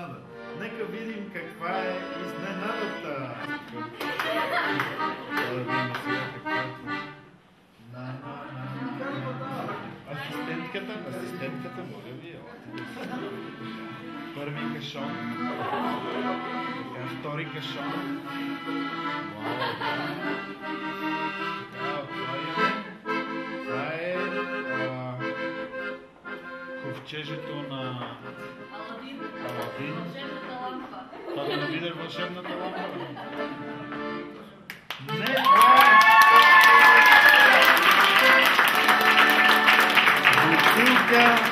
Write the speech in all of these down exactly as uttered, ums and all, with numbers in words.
изненада. Нека видим каква е изненадата. Асистентката, асистентката, моля ви, първи кашон, така, втори кашон. Вау, така, отваряме. Това е а, ковчежето на Аладин. Аладин. Вълшебната лампа. Това да не биде вълшебната лампа. Не, бутилка.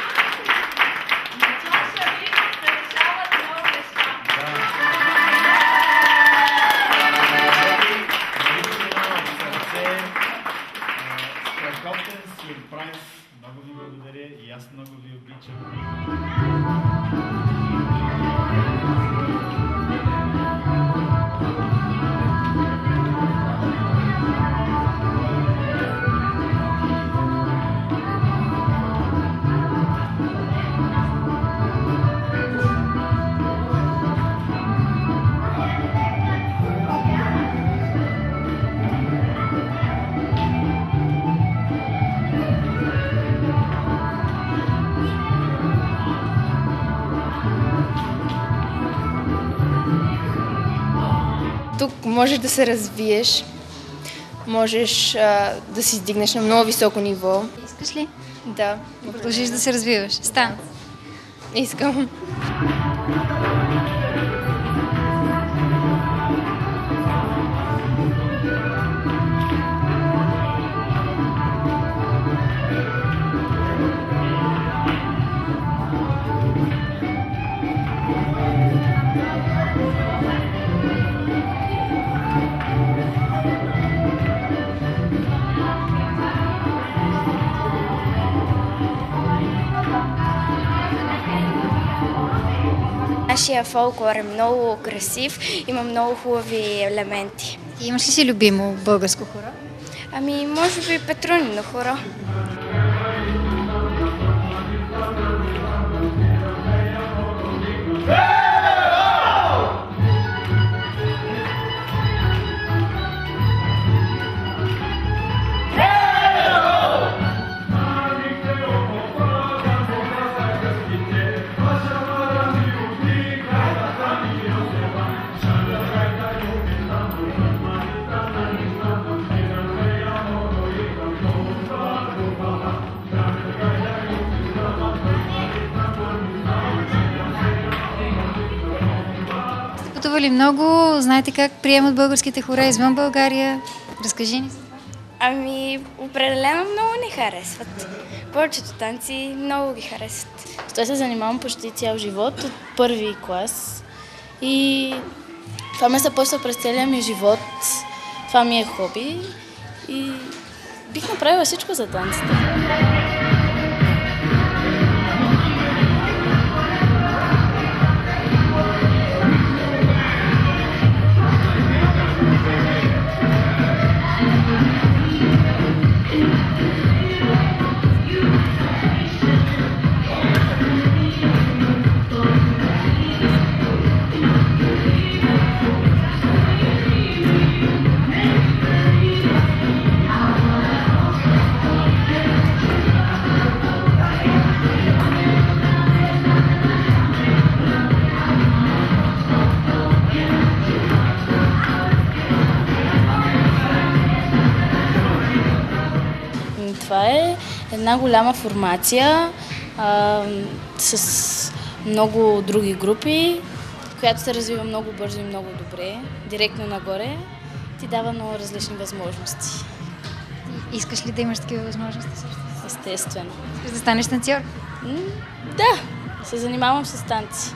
Чаша ви се решават много неща. Страхотен сюрприз. Много ви благодаря и аз много ви обичам. Тук можеш да се развиеш, можеш а, да си издигнеш на много високо ниво. Искаш ли Да. да продължиш да се развиваш? Стан. Искам. Нашия фолклор е много красив, има много хубави елементи. Ти имаш ли си любимо българско хоро? Ами, може би Петронино хоро. Пътували много, знаете как приемат българските хора извън България? Разкажи ни. Ами, определено много не харесват. Повечето танци много ги харесват. С това се занимавам почти цял живот, от първи клас. И това ме съпътства през целия ми живот. Това ми е хоби. И бих направила всичко за танците. Това е една голяма формация а, с много други групи, която се развива много бързо и много добре, директно нагоре, ти дава много различни възможности. Искаш ли да имаш такива възможности също? Естествено. Искаш да станеш танцор? М, да, се занимавам с танци.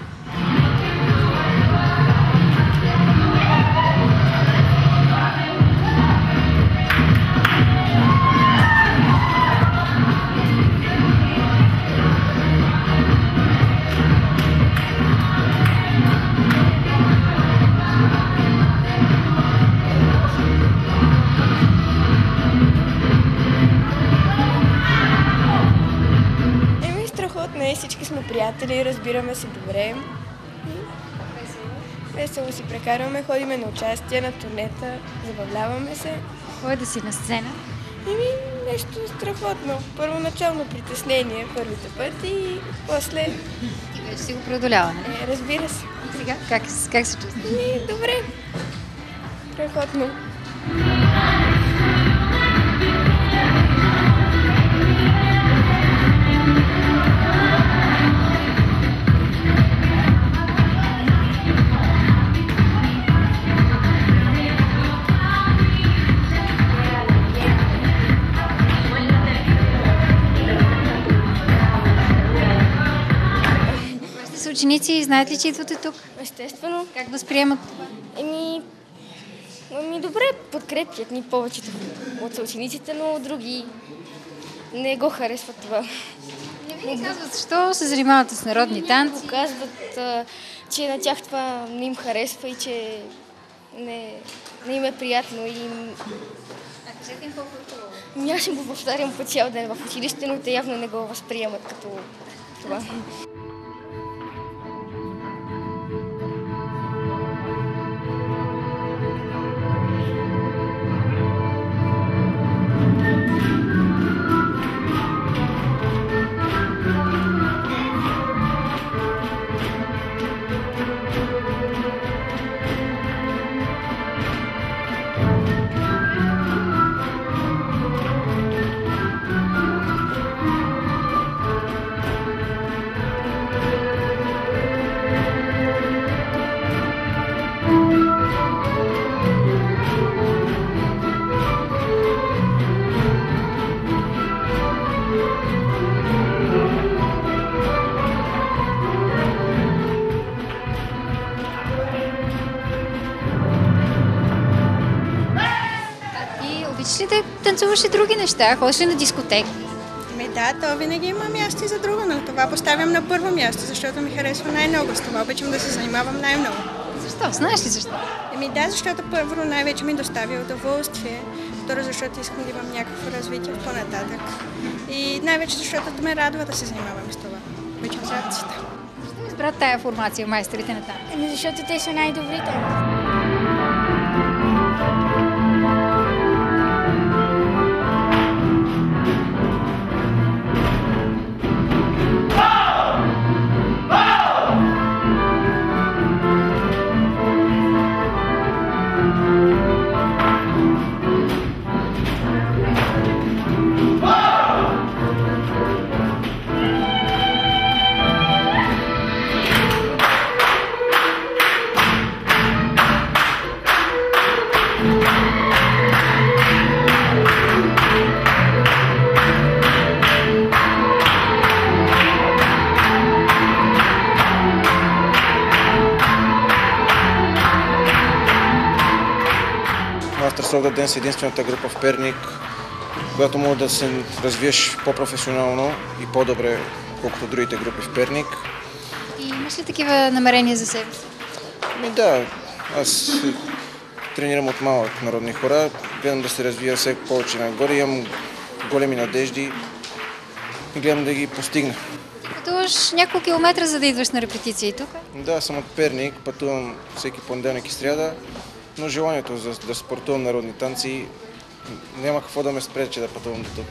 Еми, страхотно е, всички сме приятели, разбираме се добре. Весело си прекарваме, ходиме на участие, на турнета, забавляваме се. Кой да си на сцена? Еми, нещо страхотно. Първоначално притеснение първите пъти и после, И вече си го преодолява, нали? е, разбира се. И сега как, как се чувстваш? Еми, добре. Страхотно. Вашите са ученици и знаят ли, че идвате тук? Естествено. Как възприемат това? Еми, еми, добре, подкрепят ни повечето от съучениците, но други не го харесват това. Не ви казват, защо се занимавате с народни танци? Казват, а, че на тях това не им харесва и че не, не им е приятно. И... А кажете им колко е хубаво. Ами аз им го повтарям по цял ден в училище, но те явно не го възприемат като това. Обичаш ли да танцуваш и други неща? Ходиш ли на дискотека? Ми да, то винаги има място и за друго, но това поставям на първо място, защото ми харесва най-много. С това обичам да се занимавам най-много. Защо? Знаеш ли защо? Еми да, защото първо най-вече ми доставя удоволствие. Второ, защото искам да имам някакво развитие по-нататък. И най-вече защото ме радва да се занимавам с това. Обичам танците. Защо избра тая формация майсторите на танц? Еми, защото те са най-добрите. Master Dance е единствената група в Перник, която може да се развиеш по-професионално и по-добре, колкото другите групи в Перник. И имаш ли такива намерения за себе си? Ми да, аз тренирам от малък народни хора, гледам да се развия все повече нагоре, имам големи надежди и гледам да ги постигна. Ти пътуваш няколко километра, за да идваш на репетиции тук? Да, съм от Перник, пътувам всеки понеделник и сряда, но желанието за да спортувам народни танци няма какво да ме спре, че да пътувам до тук.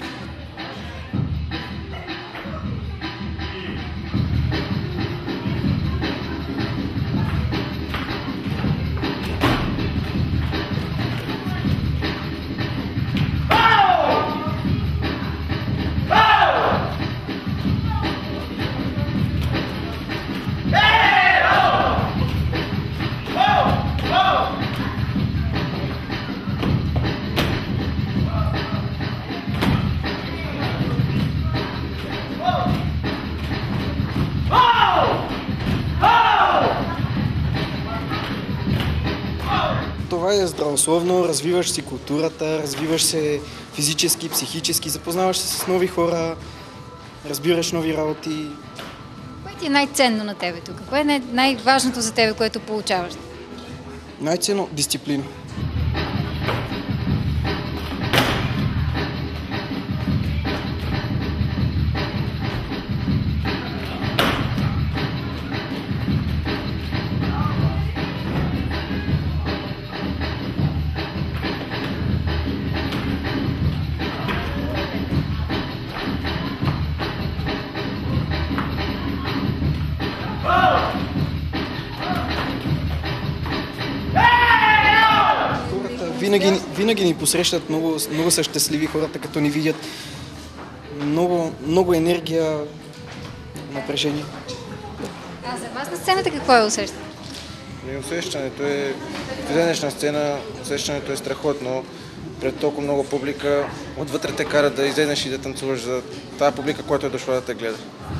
Това е здравословно, развиваш си културата, развиваш се физически, психически, запознаваш се с нови хора, разбираш нови работи. Кое ти е най-ценно на тебе тук? Кое е най-важното за тебе, което получаваш? Най-ценно – дисциплина. винаги, винаги ни посрещат, много, много са щастливи хората, като ни видят. Много, много енергия, напрежение. А за вас на сцената какво е усещане? И усещането е, влезеш на сцена, усещането е страхотно. Пред толкова много публика, отвътре те кара да излезеш и да танцуваш за тази публика, която е дошла да те гледа.